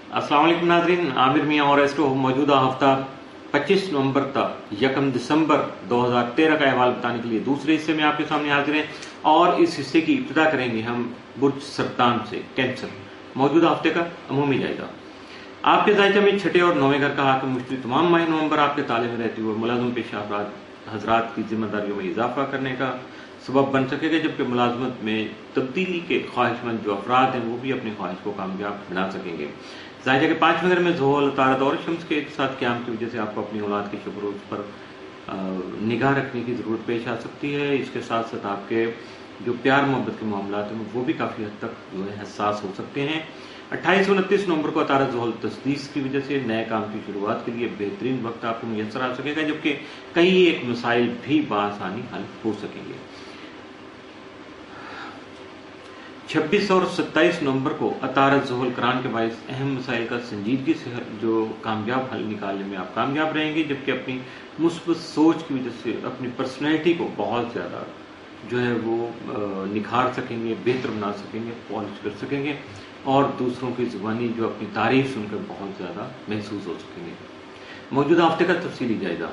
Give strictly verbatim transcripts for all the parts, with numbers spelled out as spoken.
अस्सलाम वालेकुम नाज़रीन, आमिर मियां और एस्ट्रो मौजूदा हफ्ता पच्चीस नवंबर तक यकम दिसंबर दो हज़ार तेरह का अहवाल बताने के लिए दूसरे हिस्से में आपके सामने हाजिर हैं और इस हिस्से की इब्तिदा करेंगे हम बुर्ज सरतान से, कैंसर, मौजूदा हफ्ते का अमूमी जायजा। आपके जायजा में छठे और नौवें घर का हाकिम मुश्तरी तमाम माह नवंबर आपके ताले में रहते हुए मुलाजिम पेशा अफराद हजरात की जिम्मेदारियों में इजाफा करने का सबब बन सकेगा, जबकि मुलाजमत में तब्दीली के ख्वाहिशमंद जो अफराद हैं वो भी अपनी ख्वाहिश को कामयाब बना सकेंगे। जायजा के पांचवें घर में ज़ोहल, तारत और शम्स के एक साथ क़याम की वजह से आपको अपनी औलाद के शुक्र पर निगाह रखने की ज़रूरत पेश आ सकती है। इसके साथ साथ आपके जो प्यार मोहब्बत के मामला हैं वो भी काफ़ी हद तक जो है हसास हो सकते हैं। अट्ठाईस उनतीस नवंबर को तारत ज़ोहल तस्दीस की वजह से नए काम की शुरुआत के लिए बेहतरीन वक्त आपको मुयसर आ सकेगा, जबकि कई एक मसाइल भी बासानी हल हो सकेंगे। छब्बीस और सत्ताईस नवंबर को अतारत ज़ोहल करान के बायस अहम मसाइल का संजीदगी से जो कामयाब हल निकालने में आप कामयाब रहेंगे, जबकि अपनी मुस्बत सोच की वजह से अपनी पर्सनैलिटी को बहुत ज़्यादा जो है वो निखार सकेंगे, बेहतर बना सकेंगे, पॉलिश कर सकेंगे और दूसरों की ज़ुबानी जो अपनी तारीफ सुनकर बहुत ज़्यादा महसूस हो सकेंगे। मौजूदा हफ्ते का तफसीली जायजा।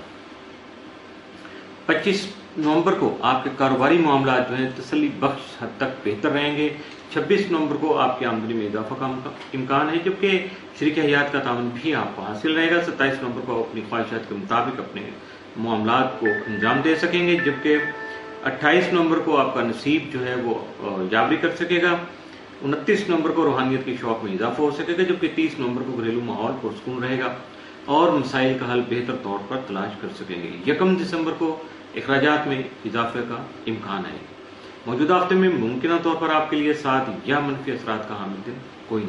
पच्चीस नवंबर को आपके कारोबारी मामला जो है तसल्ली बख्श हद तक बेहतर रहेंगे। छब्बीस नवंबर को आपकी आमदनी में इजाफा का इम्कान है, जबकि शरीक हयात का तावन भी आपको हासिल रहेगा। सत्ताईस नवंबर को अपनी ख्वाहिशात के मुताबिक अपने मामलात को अंजाम दे सकेंगे, जबकि अट्ठाईस नवंबर को आपका नसीब जो है वो जाबरी कर सकेगा। उनतीस नवंबर को रूहानियत के शौक में इजाफा हो सकेगा, जबकि तीस नवंबर को घरेलू माहौल पुरसकून रहेगा और मसाइल का हल बेहतर तौर पर तलाश कर सकेंगे। यकम दिसंबर को अखराजात में इजाफे का इम्कान है। मौजूदा हफ्ते में मुमकिन तौर पर आपके लिए साथ या मनफी असरात का हामिल दिन कोई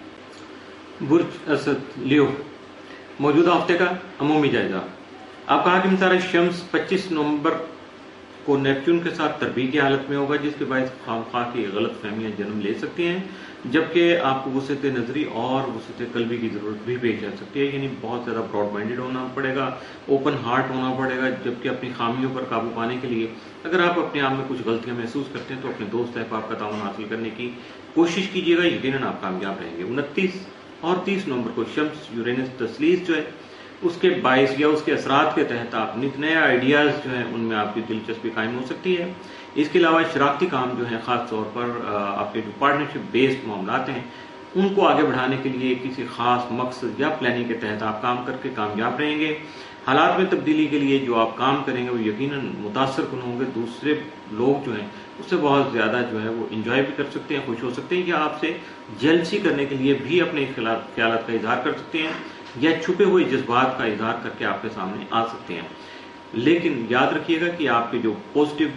नहीं। बुर्ज असद लियो, मौजूदा हफ्ते का अमूमी जायजा। आपका हाकिम तारा शम्स पच्चीस नवंबर को नेपच्यून के साथ तरबीह की हालत में होगा, जिसके बायस खामखा की गलत फहमियां जन्म ले सकती हैं, जबकि आपको वसत नजरी और वसत कल्बी की जरूरत भी पेश आ सकती है। यानी बहुत ज्यादा ब्रॉड माइंडेड होना पड़ेगा, ओपन हार्ट होना पड़ेगा, जबकि अपनी खामियों पर काबू पाने के लिए अगर आप अपने आप में कुछ गलतियां महसूस करते हैं तो अपने दोस्त अहबाब का ताउन हासिल करने की कोशिश कीजिएगा, यकीनन आप कामयाब रहेंगे। उनतीस और तीस नवंबर को शम्स यूरेनस तस्लीस जो है उसके बायस या उसके असरात के तहत आप नित नए आइडियाज जो हैं उनमें आपकी दिलचस्पी कायम हो सकती है। इसके अलावा शरारती काम जो है खास तौर पर आपके जो पार्टनरशिप बेस्ड मामलात हैं उनको आगे बढ़ाने के लिए किसी खास मकसद या प्लानिंग के तहत आप काम करके कामयाब रहेंगे। हालात में तब्दीली के लिए जो आप काम करेंगे वो यकीनन मुतासर कुन होंगे। दूसरे लोग जो हैं उससे बहुत ज्यादा जो है वो इंजॉय भी कर सकते हैं, खुश हो सकते हैं या आपसे जेलसी करने के लिए भी अपने ख्यालात का इजहार कर सकते हैं या छुपे हुए जज्बात का इजहार करके आपके सामने आ सकते हैं। लेकिन याद रखिएगा कि आपके जो पॉजिटिव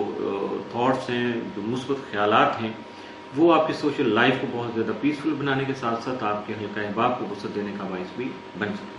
जो थॉट्स हैं, जो मुस्बत ख्यालात हैं, वो आपकी सोशल लाइफ को बहुत ज्यादा पीसफुल बनाने के साथ साथ आपके हल्का अहबाब को वसत देने का बायस भी बन सकते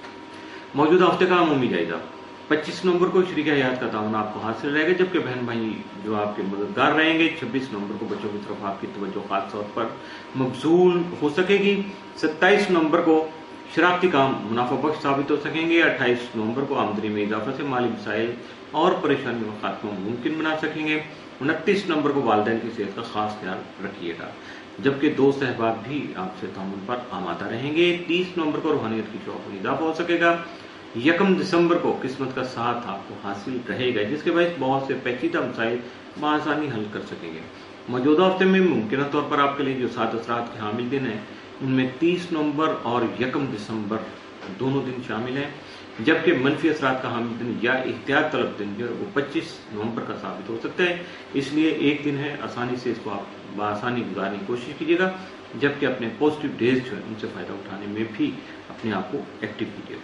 हैं। मौजूदा हफ्ते का अमूमी जायजा। पच्चीस नवंबर को शरीक हयात का ताउन आपको हासिल रहेगा, जबकि बहन भाई जो आपके मददगार रहेंगे। छब्बीस नवंबर को बच्चों की तरफ आपकी तवज्जो खास तौर पर मबजूल हो सकेगी। सत्ताईस नवंबर को शरारती काम मुनाफा बख्श साबित हो सकेंगे। अट्ठाईस नवंबर को आमदनी में इजाफा से माली मसाइल और परेशानियों का खात्मा मुमकिन बना सकेंगे। उनतीस नवंबर को वालिदैन की सेहत का खास ख्याल रखिएगा, जबकि दोस्त अहबाब भी आपसे तामुल पर आमादा रहेंगे। तीस नवंबर को रूहानियत की शौक में इजाफा हो सकेगा। यकम दिसंबर को किस्मत का साथ आपको हासिल रहेगा, जिसके बायस बहुत से पेचीदा मसाइल बआसानी हल कर सकेंगे। मौजूदा हफ्ते में मुमकिन तौर पर आपके लिए जो सात असरात के हामिल दिन है उनमें तीस नवंबर और यकम दिसंबर दोनों दिन शामिल हैं, जबकि मनफी असरात का हामिल दिन या एहतियात तलब दिन जो है वो पच्चीस नवंबर का साबित हो सकता है। इसलिए एक दिन है, आसानी से इसको आप बआसानी गुजारने की कोशिश कीजिएगा, जबकि अपने पॉजिटिव डेज जो है उनसे फायदा उठाने में भी अपने आप को एक्टिव कीजिएगा।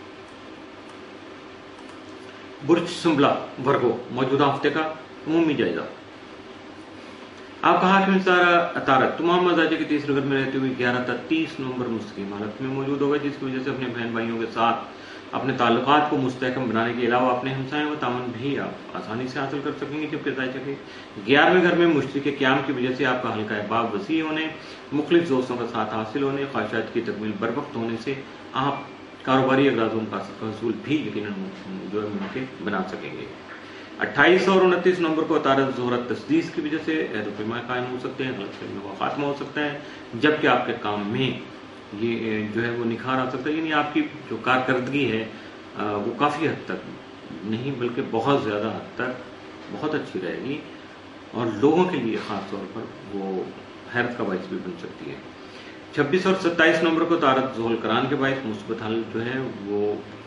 बुर्ज सुंबला वर्गो, मौजूदा हफ्ते का अमूमी जायजा। आपका हाकिम तारत तमाम मजाजे के तीसरे घर में रहते हुए ग्यारह तक तीस नवंबर मुस्तकीम हालत में मौजूद होगा, जिसकी वजह से अपने बहन भाइयों के साथ अपने ताल्लुकात को मुस्तहकम बनाने के अलावा अपने हमसायों का तावन भी आप आसानी से हासिल कर सकेंगे। जबकि जायजा के ग्यारहवें घर में मुश्तरी के क़याम की वजह से आपका हल्का अहबाब वसी होने, मुख्तलिफ दोस्तों का साथ हासिल होने, ख्वाहिशात की तकमील बर वक्त होने से आप कारोबारी अगराज़ों का हसूल भी यकीनन जो है मुमकिन बना सकेंगे। अट्ठाईस और उनतीस नवंबर को तारत ज़ोहरत तस्दीस की वजह से अहद पैमा कायम हो सकते हैं, गलतफहमी का खात्मा हो सकता है, जबकि आपके काम में ये जो है वो निखार आ सकता है, यानी आपकी जो कारकर्दगी है वो काफ़ी हद तक नहीं बल्कि बहुत ज़्यादा हद तक बहुत अच्छी रहेगी, और लोगों के लिए ख़ास तौर पर वो हैरत का बायस भी बन सकती है। छब्बीस और सत्ताईस नंबर को तारक ज़ोहल करान के बायस मुस्बत हल जो है वो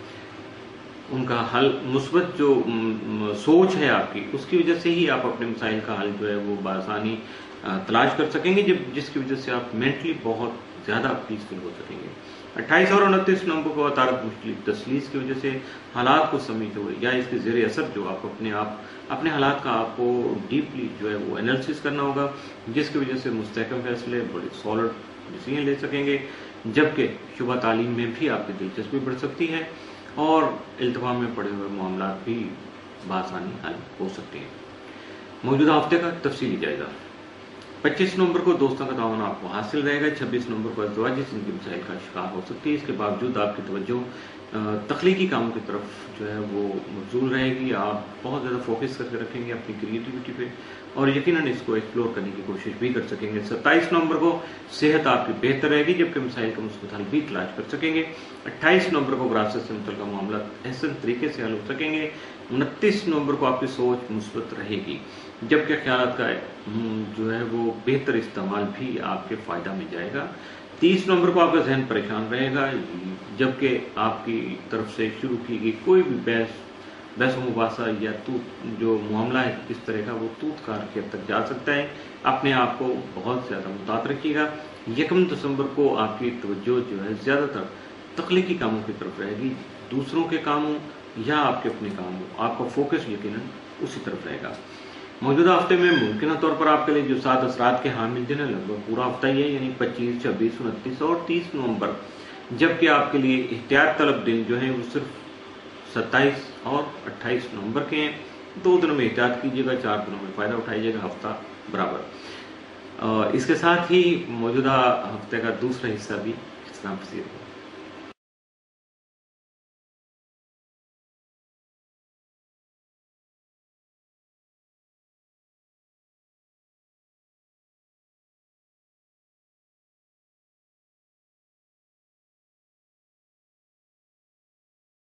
उनका हल मुस्बत जो सोच है आपकी, उसकी वजह से ही आप अपने मसाइल का हल जो है वो बासानी तलाश कर सकेंगे, जब जिसकी वजह से आप मेंटली बहुत ज़्यादा पीसफुल हो सकेंगे। अट्ठाईस और उनतीस नंबर को तारक मुश्किल तसलीस की वजह से हालात को समझते हुए या इसके ज़ेर असर जो आप अपने आप अपने हालात का आपको डीपली जो है वो एनालिसिस करना होगा, जिसकी वजह से मुस्तहकम फैसले बड़े सॉलिड डिसीजन ले सकेंगे, जबकि शुबा तालीम में भी आपकी दिलचस्पी बढ़ सकती है और इल्तिफाम में पड़े हुए मामला भी बासानी हल हो सकते हैं। मौजूदा हफ्ते का तफसीली जायजा। पच्चीस नंबर को दोस्तों का तावन आपको हासिल रहेगा। छब्बीस नंबर को अज़वाजी जिंदगी मसाइल का शिकार हो सकती है, इसके बावजूद आपकी तवज्जो तख्लीकी कामों की तरफ जो है वो मबज़ूल रहेगी। आप बहुत ज़्यादा फोकस करके रखेंगे अपनी क्रिएटिविटी पे और यकीनन इसको एक्सप्लोर करने की कोशिश भी कर सकेंगे। सत्ताईस नंबर को सेहत आपकी बेहतर रहेगी, जबकि मसाइल का मुस्बत हल भी तलाश कर सकेंगे। अट्ठाईस नंबर को विरासत से मुतल्लिक़ मामला एहसन तरीके से हल हो सकेंगे। उनतीस नंबर को आपकी सोच मुस्बत रहेगी, जबकि ख्यालात का जो है वो बेहतर इस्तेमाल भी आपके फ़ायदा में जाएगा। तीस नंबर को आपका जहन परेशान रहेगा, जबकि आपकी तरफ से शुरू की गई कोई भी बहस बहस मुबासा या तूत जो मामला है इस तरह का वो तूत कार के तक जा सकता है। अपने आप को बहुत ज़्यादा मुतात रखिएगा। यकम दिसंबर को आपकी तवज्जो जो है ज़्यादातर तख्लीकी कामों की तरफ रहेगी, दूसरों के कामों या आपके अपने कामों, आपका फोकस यकीनन उसी तरफ रहेगा। मौजूदा हफ्ते में मुमकिन तौर पर आपके लिए जो सात असरात के हामिल दिन है लगभग पूरा हफ्ता ही है, यानी पच्चीस, छब्बीस, उनतीस और तीस नवंबर, जबकि आपके लिए एहतियात तलब दिन जो है वो सिर्फ सत्ताईस और अट्ठाईस नवंबर के हैं। दो दिनों में एहतियात कीजिएगा, चार दिनों में फ़ायदा उठाइएगा, हफ्ता बराबर। इसके साथ ही मौजूदा हफ्ते का दूसरा हिस्सा भी इस्लाम पसीर हो।